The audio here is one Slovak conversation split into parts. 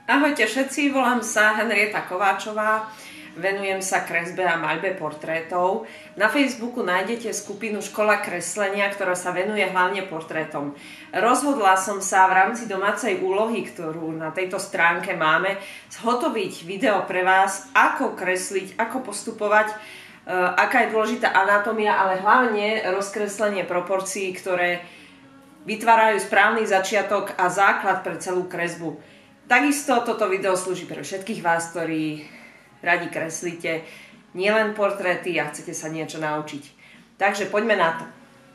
Ahojte všetci, volám sa Henrieta Kováčová, venujem sa kresbe a maľbe portrétov. Na Facebooku nájdete skupinu Škola kreslenia, ktorá sa venuje hlavne portrétom. Rozhodla som sa v rámci domácej úlohy, ktorú na tejto stránke máme, zhotoviť video pre vás, ako kresliť, ako postupovať, aká je dôležitá anatómia, ale hlavne rozkreslenie proporcií, ktoré vytvárajú správny začiatok a základ pre celú kresbu. Takisto toto video slúži pre všetkých vás, ktorí radi kreslíte nielen portréty a chcete sa niečo naučiť. Takže poďme na to.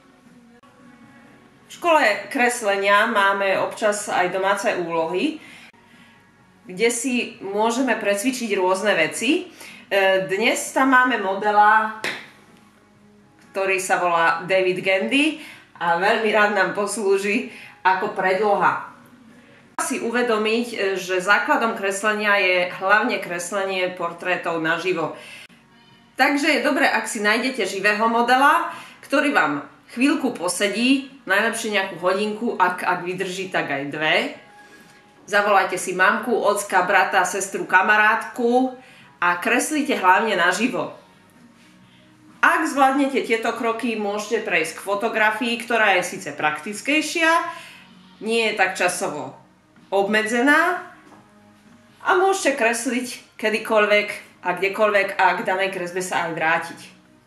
V škole kreslenia máme občas aj domáce úlohy, kde si môžeme precvičiť rôzne veci. Dnes tam máme modela, ktorý sa volá David Gandy a veľmi rád nám poslúži ako predloha. Si uvedomiť, že základom kreslenia je hlavne kreslenie portrétov naživo. Takže je dobré, ak si nájdete živého modela, ktorý vám chvíľku posedí, najlepšie nejakú hodinku, ak vydrží, tak aj 2. Zavolajte si mamku, ocka, brata, sestru, kamarátku a kreslíte hlavne naživo. Ak zvládnete tieto kroky, môžete prejsť k fotografii, ktorá je síce praktickejšia, nie je tak časovo obmedzená a môžete kresliť kedykoľvek a kdekoľvek a k danej kresbe sa aj vrátiť.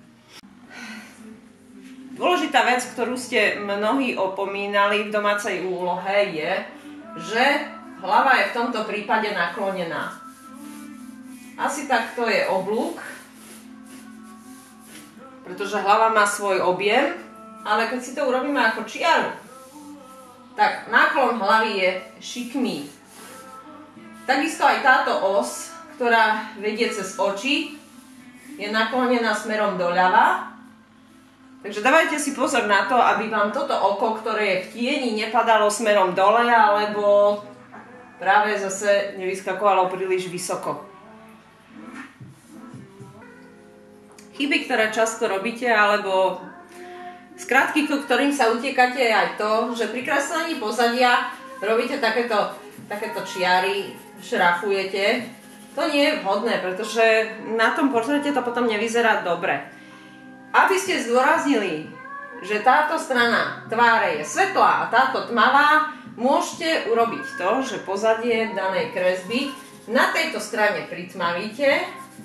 Dôležitá vec, ktorú ste mnohí opomínali v domácej úlohe je, že hlava je v tomto prípade naklonená. Asi takto je oblúk, pretože hlava má svoj objem, ale keď si to urobíme ako čiaru, tak náklon hlavy je šikmý. Takisto aj táto os, ktorá vedie cez oči, je naklonená smerom doľava. Takže dávajte si pozor na to, aby vám toto oko, ktoré je v tieni, nepadalo smerom dole, alebo práve zase nevyskakovalo príliš vysoko. Chyby, ktoré často robíte, alebo skratky, ku ktorým sa utiekate, je aj to, že pri kreslení pozadia robíte takéto čiary, šrafujete. To nie je vhodné, pretože na tom portréte to potom nevyzerá dobre. Aby ste zdôraznili, že táto strana tváre je svetlá a táto tmavá, môžete urobiť to, že pozadie danej kresby na tejto strane pritmavíte.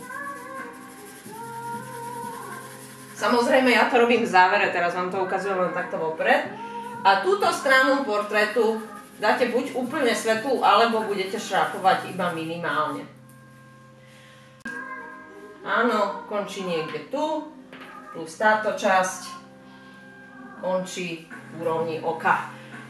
Samozrejme, ja to robím v závere, teraz vám to ukazujem len takto vopred. A túto stranu portrétu dáte buď úplne svetlú, alebo budete šrafovať iba minimálne. Áno, končí niekde tu, plus táto časť končí v úrovni oka.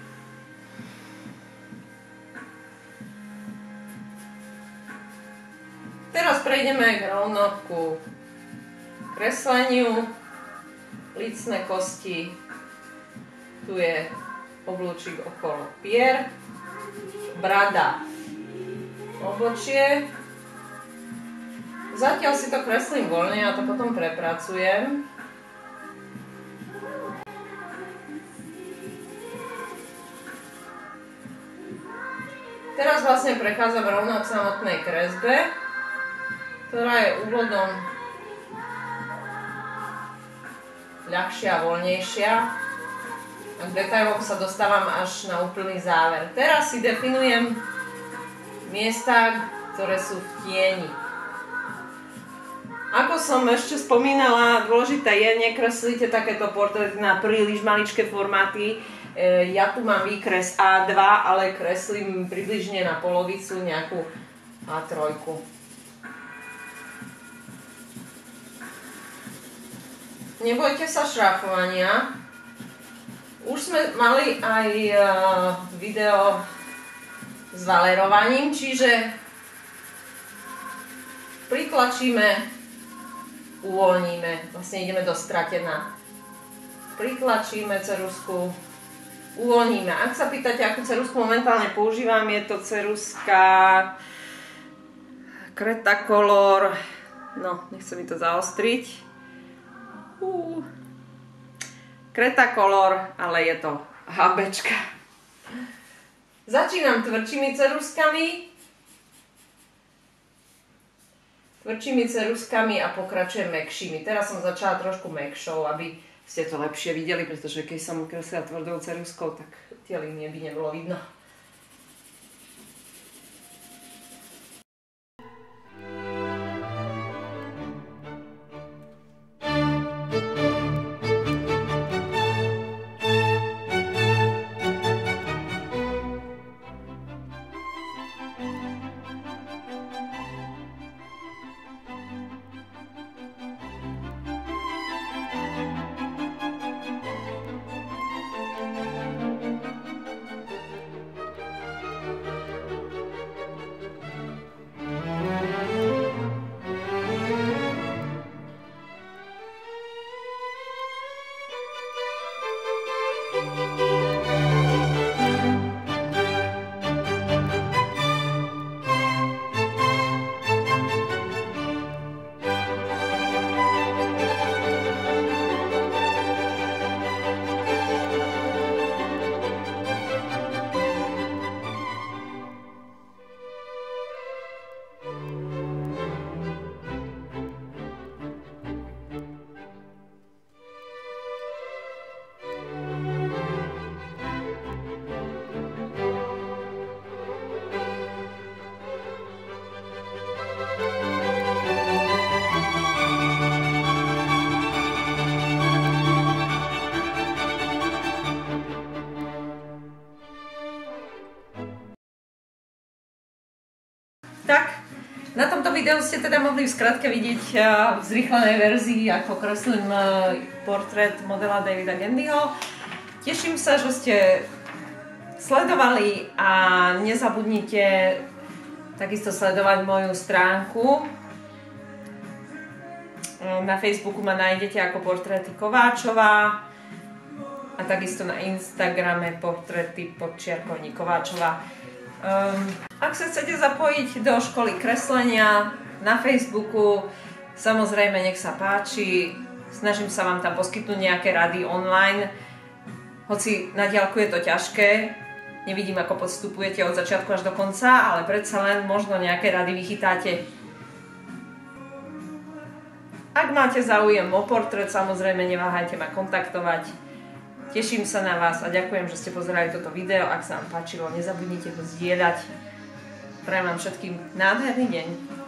Teraz prejdeme rovno ku kresleniu. Lícne kosti, tu je oblúčik okolo pier, brada, obočie. Zatiaľ si to kreslím voľne, ja to potom prepracujem. Teraz vlastne prechádzam rovno k samotnej kresbe, ktorá je úvodom ľahšia a voľnejšia a k detailom sa dostávam až na úplný záver. Teraz si definujem miesta, ktoré sú v tieni. Ako som ešte spomínala, dôležité je, nekreslíte takéto portréty na príliš maličké formáty. Ja tu mám výkres A2, ale kreslím približne na polovicu nejakú A3. Nebojte sa šrafovania. Už sme mali aj video s valerovaním, čiže pritlačíme, uvoľníme, vlastne ideme do stratená. Pritlačíme ceruzku, uvoľníme. Ak sa pýtate, akú ceruzku momentálne používam, je to ceruska Cretacolor, no nechcem mi to zaostriť. Cretacolor, ale je to HBčka. Začínam tvrdšími ceruzkami tvrdšími ceruskami a pokračujem mäkšími. Teraz som začala trošku mäkšou, aby ste to lepšie videli, pretože keď som kreslila tvrdou ceruskou, tak tie línie by nebolo vidno. Tak, na tomto videu ste teda mohli v skratke vidieť v zrýchlenej verzii, ako kreslím portrét modela Davida Gandyho. Teším sa, že ste sledovali a nezabudnite takisto sledovať moju stránku. Na Facebooku ma nájdete ako Portréty Kováčová a takisto na Instagrame portréty_Kováčová. Ak sa chcete zapojiť do školy kreslenia na Facebooku, samozrejme nech sa páči, snažím sa vám tam poskytnúť nejaké rady online, hoci na diaľku je to ťažké, nevidím ako podstupujete od začiatku až do konca, ale predsa len možno nejaké rady vychytáte. Ak máte záujem o portrét, samozrejme neváhajte ma kontaktovať. Teším sa na vás a ďakujem, že ste pozerali toto video. Ak sa vám páčilo, nezabudnite ho zdieľať. Prajem vám všetkým nádherný deň.